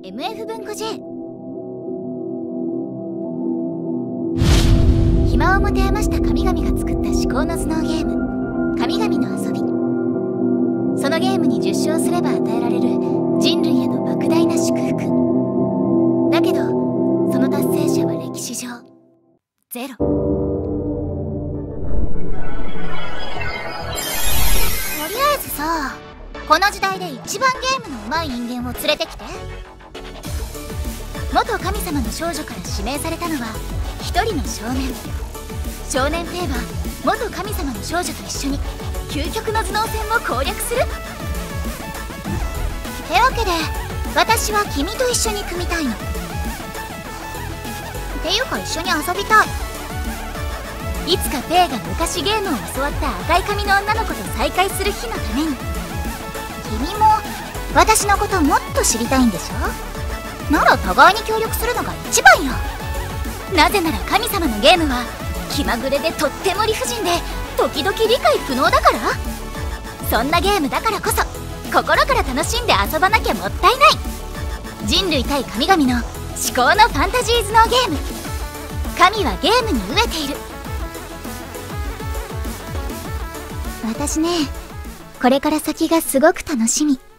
MF 文庫 J。 暇を持て余した神々が作った至高の頭脳ゲーム、神々の遊び。そのゲームに10勝すれば与えられる人類への莫大な祝福。だけどその達成者は歴史上ゼロ。とりあえずさ、この時代で一番ゲームの上手い人間を連れてきて。元神様の少女から指名されたのは一人の少年。少年といえば元神様の少女と一緒に究極の頭脳戦を攻略するってわけで、私は君と一緒に組みたいの。っていうか一緒に遊びたい。いつかペイが昔ゲームを教わった赤い髪の女の子と再会する日のために。君も私のこともっと知りたいんでしょ？なら互いに協力するのが一番よ。なぜなら神様のゲームは気まぐれでとっても理不尽で時々理解不能だから。そんなゲームだからこそ心から楽しんで遊ばなきゃもったいない。人類対神々の至高のファンタジー頭脳ゲーム。神はゲームに飢えている。私ね、これから先がすごく楽しみ。